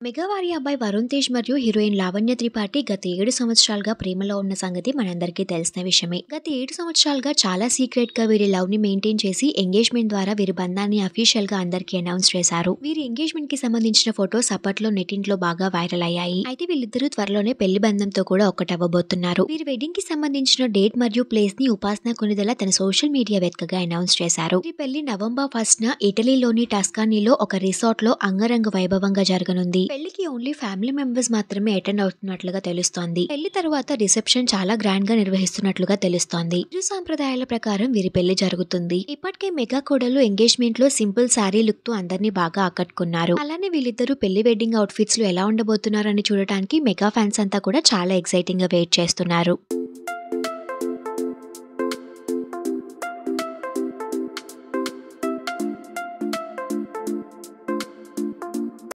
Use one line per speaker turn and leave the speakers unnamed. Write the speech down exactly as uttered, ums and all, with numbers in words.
Mega వారి అబ్బాయి వరుణ్ తేజ్ మరియు హీరోయిన్ లావణ్య త్రిపాఠి గత ఏడు సంవత్సరాలుగా ప్రేమలో ఉన్న సంగతి మనందరికీ తెలిసిన విషయమే. గత ఏడు సంవత్సరాలుగా చాలా సీక్రెట్ గా వీరి లవ్ ని మెయింటైన్ చేసి ఎంగేజ్మెంట్ ద్వారా వీరి బంధాన్ని అఫీషియల్ గా అందరికీ అనౌన్స్ చేశారు. వీరి ఎంగేజ్మెంట్ కి సంబంధించిన ఫోటోస్ అప్పట్లో నెట్టింట్లో బాగా వైరల్ అయ్యాయి. అయితే వీళ్ళిద్దరూ త్వరలోనే పెళ్లి బంధంతో కూడా ఒక్కటవ్వబోతున్నారు. వీరి వెడ్డింగ్ కి సంబంధించిన డేట్ మరియు ప్లేస్ ని ఉపాసన కొనిదెల తన సోషల్ మీడియా వేదికగా అనౌన్స్ చేశారు. ఈ పెళ్లి నవంబర్ ఫస్ట్ న ఇటలీలోని టస్కానీలో ఒక రిసార్ట్ లో అంగరంగ వైభవంగా జరగనుంది. పెళ్లికి ఓన్లీ ఫ్యామిలీ మెంబర్స్ మాత్రమే అటెండ్ అవుతున్నట్లుగా తెలుస్తోంది. పెళ్లి తర్వాత రిసెప్షన్ చాలా గ్రాండ్ గా నిర్వహిస్తున్నట్లుగా తెలుస్తోంది. ఇరు సాంప్రదాయాల ప్రకారం వీరి పెళ్లి జరుగుతుంది. ఇప్పటికే మెగా కోడలు ఎంగేజ్మెంట్ లో సింపుల్ శారీ లుక్ తో అందరినీ బాగా ఆకట్టుకున్నారు. అలానే వీళ్ళిద్దరూ పెళ్లి వెడ్డింగ్ అవుట్ ఫిట్స్ లో ఎలా ఉండబోతున్నారని చూడటానికి మెగా ఫ్యాన్స్ అంతా కూడా చాలా ఎక్సైటింగ్ గా వెయిట్ చేస్తున్నారు.